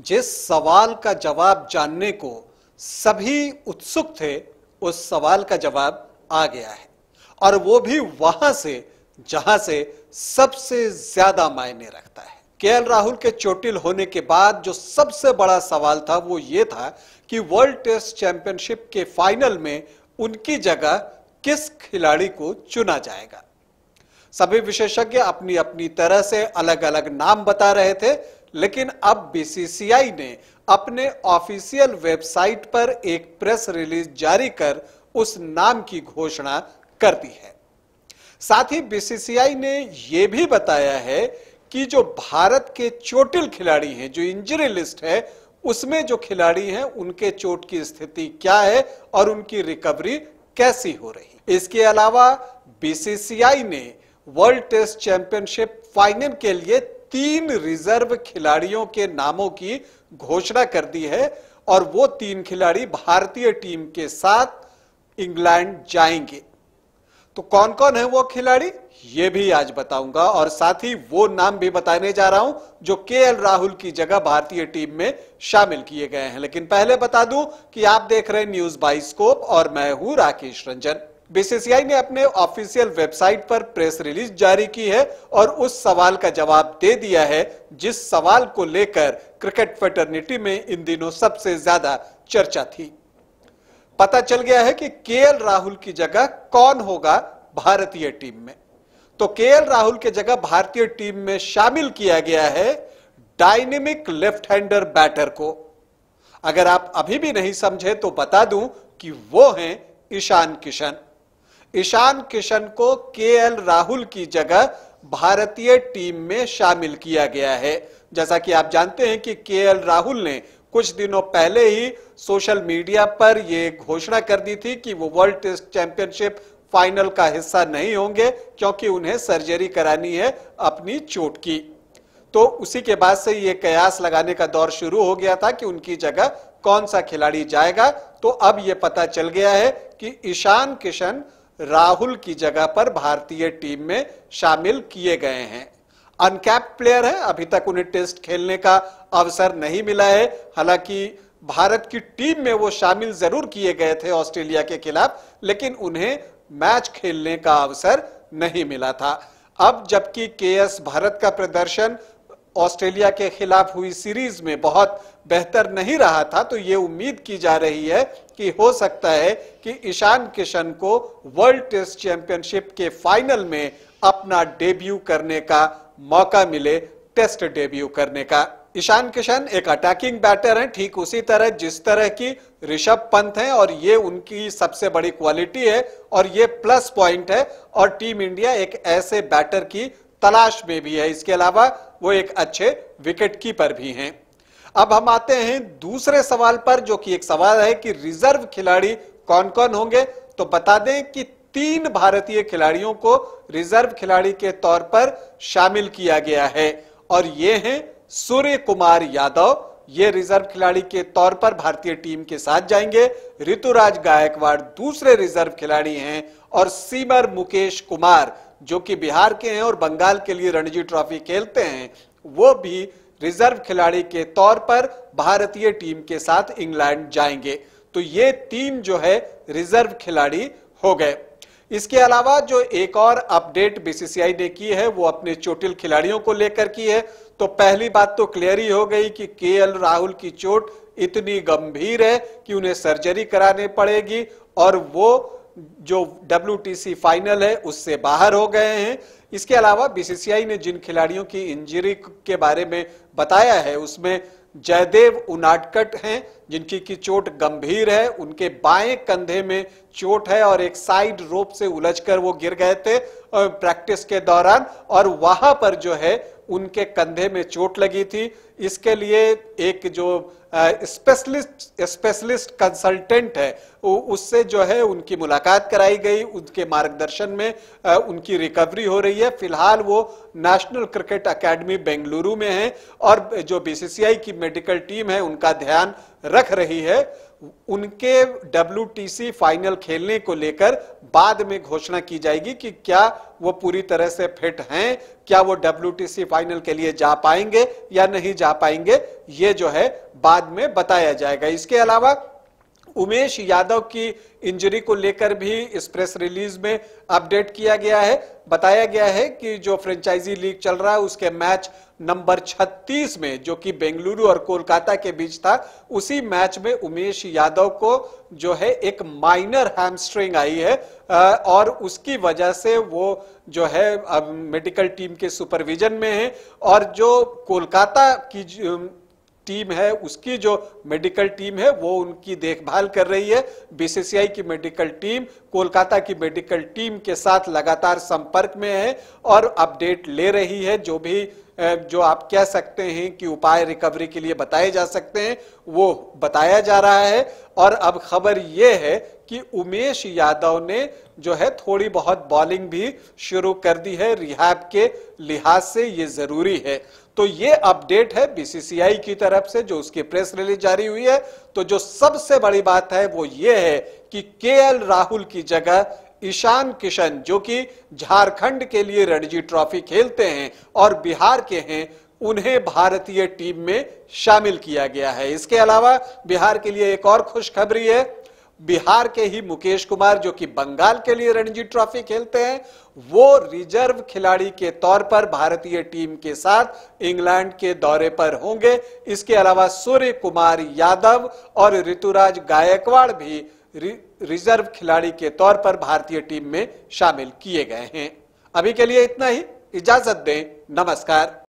जिस सवाल का जवाब जानने को सभी उत्सुक थे, उस सवाल का जवाब आ गया है, और वो भी वहां से जहां से सबसे ज्यादा मायने रखता है। केएल राहुल के चोटिल होने के बाद जो सबसे बड़ा सवाल था वो ये था कि वर्ल्ड टेस्ट चैंपियनशिप के फाइनल में उनकी जगह किस खिलाड़ी को चुना जाएगा। सभी विशेषज्ञ अपनी अपनी तरह से अलग अलग नाम बता रहे थे, लेकिन अब बीसीसीआई ने अपने ऑफिशियल वेबसाइट पर एक प्रेस रिलीज जारी कर उस नाम की घोषणा कर दी है। साथ ही बीसीसीआई ने यह भी बताया है कि जो भारत के चोटिल खिलाड़ी हैं, जो इंजरी लिस्ट है उसमें जो खिलाड़ी हैं उनके चोट की स्थिति क्या है और उनकी रिकवरी कैसी हो रही है। इसके अलावा बीसीसीआई ने वर्ल्ड टेस्ट चैंपियनशिप फाइनल के लिए 3 रिजर्व खिलाड़ियों के नामों की घोषणा कर दी है, और वो 3 खिलाड़ी भारतीय टीम के साथ इंग्लैंड जाएंगे। तो कौन कौन है वो खिलाड़ी, ये भी आज बताऊंगा, और साथ ही वो नाम भी बताने जा रहा हूं जो केएल राहुल की जगह भारतीय टीम में शामिल किए गए हैं। लेकिन पहले बता दूं कि आप देख रहे हैं न्यूज बाइस्कोप और मैं हूं राकेश रंजन। बीसीसीआई ने अपने ऑफिशियल वेबसाइट पर प्रेस रिलीज जारी की है और उस सवाल का जवाब दे दिया है जिस सवाल को लेकर क्रिकेट फेटर्निटी में इन दिनों सबसे ज्यादा चर्चा थी। पता चल गया है कि केएल राहुल की जगह कौन होगा भारतीय टीम में। तो केएल राहुल की जगह भारतीय टीम में शामिल किया गया है डायनेमिक लेफ्ट हैंडर बैटर को। अगर आप अभी भी नहीं समझे तो बता दूं कि वो हैं ईशान किशन। ईशान किशन को केएल राहुल की जगह भारतीय टीम में शामिल किया गया है। जैसा कि आप जानते हैं कि केएल राहुल ने कुछ दिनों पहले ही सोशल मीडिया पर यह घोषणा कर दी थी कि वो वर्ल्ड टेस्ट चैंपियनशिप फाइनल का हिस्सा नहीं होंगे क्योंकि उन्हें सर्जरी करानी है अपनी चोट की। तो उसी के बाद से ये कयास लगाने का दौर शुरू हो गया था कि उनकी जगह कौन सा खिलाड़ी जाएगा। तो अब यह पता चल गया है कि ईशान किशन राहुल की जगह पर भारतीय टीम में शामिल किए गए हैं। अनकैप्ड प्लेयर है, अभी तक उन्हें टेस्ट खेलने का अवसर नहीं मिला है। हालांकि भारत की टीम में वो शामिल जरूर किए गए थे ऑस्ट्रेलिया के खिलाफ, लेकिन उन्हें मैच खेलने का अवसर नहीं मिला था। अब जबकि केएस भरत का प्रदर्शन ऑस्ट्रेलिया के खिलाफ हुई सीरीज में बहुत बेहतर नहीं रहा था, तो ये उम्मीद की जा रही है कि हो सकता है कि ईशान किशन को वर्ल्ड टेस्ट चैंपियनशिप के फाइनल में अपना डेब्यू करने का मौका मिले, टेस्ट डेब्यू करने का। ईशान किशन एक अटैकिंग बैटर हैं, ठीक उसी तरह जिस तरह की ऋषभ पंत हैं, और ये उनकी सबसे बड़ी क्वालिटी है और ये प्लस पॉइंट है। और टीम इंडिया एक ऐसे बैटर की तलाश में भी है। इसके अलावा वो एक अच्छे विकेट कीपर भी हैं। अब हम आते हैं दूसरे सवाल पर, जो कि एक सवाल है कि रिजर्व खिलाड़ी कौन कौन होंगे। तो बता दें कि 3 भारतीय खिलाड़ियों को रिजर्व खिलाड़ी के तौर पर शामिल किया गया है, और ये हैं सूर्य कुमार यादव, ये रिजर्व खिलाड़ी के तौर पर भारतीय टीम के साथ जाएंगे। ऋतुराज गायकवाड़ दूसरे रिजर्व खिलाड़ी हैं, और सीमर मुकेश कुमार जो कि बिहार के हैं और बंगाल के लिए रणजी ट्रॉफी खेलते हैं, वो भी रिजर्व खिलाड़ी के तौर पर भारतीय टीम के साथ इंग्लैंड जाएंगे। तो ये 3 जो है रिजर्व खिलाड़ी हो गए। इसके अलावा जो एक और अपडेट बीसीसीआई ने की है वो अपने चोटिल खिलाड़ियों को लेकर की है। तो पहली बात तो क्लियर ही हो गई कि केएल राहुल की चोट इतनी गंभीर है कि उन्हें सर्जरी करानी पड़ेगी, और वो जो WTC फाइनल है उससे बाहर हो गए हैं। इसके अलावा बीसीसीआई ने जिन खिलाड़ियों की इंजरी के बारे में बताया है उसमें जयदेव उनाडकट हैं, जिनकी की चोट गंभीर है। उनके बाएं कंधे में चोट है और एक साइड रोप से उलझकर वो गिर गए थे प्रैक्टिस के दौरान, और वहां पर जो है उनके कंधे में चोट लगी थी। इसके लिए एक जो स्पेशलिस्ट कंसल्टेंट है उससे जो है उनकी मुलाकात कराई गई, उनके मार्गदर्शन में उनकी रिकवरी हो रही है। फिलहाल वो नेशनल क्रिकेट एकेडमी बेंगलुरु में है, और जो बीसीसीआई की मेडिकल टीम है उनका ध्यान रख रही है। उनके WTC फाइनल खेलने को लेकर बाद में घोषणा की जाएगी कि क्या वो पूरी तरह से फिट हैं, क्या वो WTC फाइनल के लिए जा पाएंगे या नहीं जा जा पाएंगे, ये जो है बाद में बताया जाएगा। इसके अलावा उमेश यादव की इंजरी को लेकर भी इस प्रेस रिलीज में अपडेट किया गया है। बताया गया है कि जो फ्रेंचाइजी लीग चल रहा है उसके मैच नंबर 36 में, जो कि बेंगलुरु और कोलकाता के बीच था, उसी मैच में उमेश यादव को जो है एक माइनर हैमस्ट्रिंग आई है और उसकी वजह से वो जो है अब मेडिकल टीम के सुपरविजन में है। और जो कोलकाता की टीम है उसकी जो मेडिकल टीम है वो उनकी देखभाल कर रही है। बीसीसीआई की मेडिकल टीम कोलकाता की मेडिकल टीम के साथ लगातार संपर्क में है और अपडेट ले रही है। जो आप कह सकते हैं कि उपाय रिकवरी के लिए बताए जा सकते हैं वो बताया जा रहा है। और अब खबर यह है कि उमेश यादव ने जो है थोड़ी बहुत बॉलिंग भी शुरू कर दी है। रिहैब के लिहाज से ये जरूरी है। तो ये अपडेट है बीसीसीआई की तरफ से, जो उसकी प्रेस रिलीज जारी हुई है। तो जो सबसे बड़ी बात है वो ये है कि केएल राहुल की जगह ईशान किशन, जो कि झारखंड के लिए रणजी ट्रॉफी खेलते हैं और बिहार के हैं, उन्हें भारतीय टीम में शामिल किया गया है। इसके अलावा बिहार के लिए एक और खुशखबरी है। बिहार के ही मुकेश कुमार, जो कि बंगाल के लिए रणजी ट्रॉफी खेलते हैं, वो रिजर्व खिलाड़ी के तौर पर भारतीय टीम के साथ इंग्लैंड के दौरे पर होंगे। इसके अलावा सूर्य कुमार यादव और ऋतुराज गायकवाड़ भी रिजर्व खिलाड़ी के तौर पर भारतीय टीम में शामिल किए गए हैं। अभी के लिए इतना ही, इजाजत दें, नमस्कार।